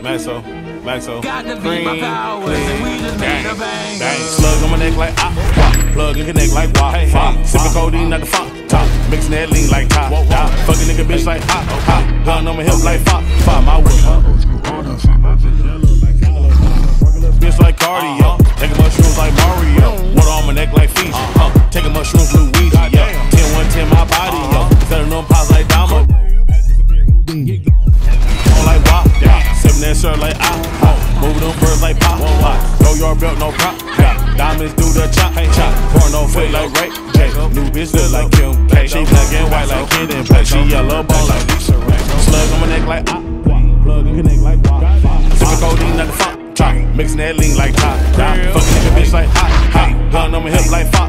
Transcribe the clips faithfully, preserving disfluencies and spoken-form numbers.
Maxo, Maxo. Got to be my powers, and we just made a bang. Bang. Slug on my neck like ah, wah. Plug in your neck like wah, hey, hey. Sippin' codeine at the funk, top. Mixin' that lean like top, top. Fuckin' nigga bitch like hot, hot. Gun on my hip like fop, fop. My whip. Bitch like cardio. Taking mushrooms like Mario. Water on my neck like Fiji. Uh, taking mushrooms Luigi. Yeah. ten one ten my body, yo. Setting them pops like Dama. On like wop, yeah. Sippin' that shirt like ah, ah. Moving them birds like pop, pop. Go yard belt, no prop. Yeah. Diamonds do the chop, hey chop. Porno fit like Ray J. New bitch look like Kim K. She black and white like Kid and Play. She yellow bone like Lisa Ray. Slug on my neck like ah, plug in your neck like wop. Sippin' codeine at the funk. Mixing that lean like top, top. Fucking nigga bitch like hot, hot. Gun on my hip like fop.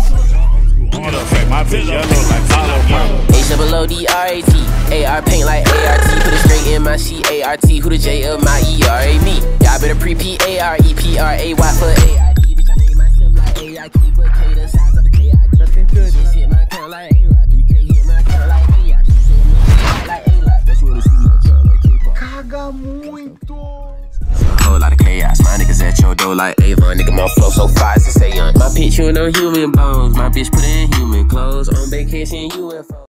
My bitch yellow like follow. H double O D R A T. A R paint like A R T. Put it straight in my C A R T. Who the J of my E R A me? Y'all better pre-P A R E P R A Y for A I D. Bitch, I made myself like A I T. But K the size of a K I D. Nothing good. She hit my count like A-Rod. three K hit my count like A I. She said me like A-Lot. That's what it's my count like K-pop. Caga muito. Whole lot of chaos, my niggas at your door like Avon. Nigga, my flow so fire, to say on. My picture no human bones. My bitch put in human clothes. On vacation, U F O.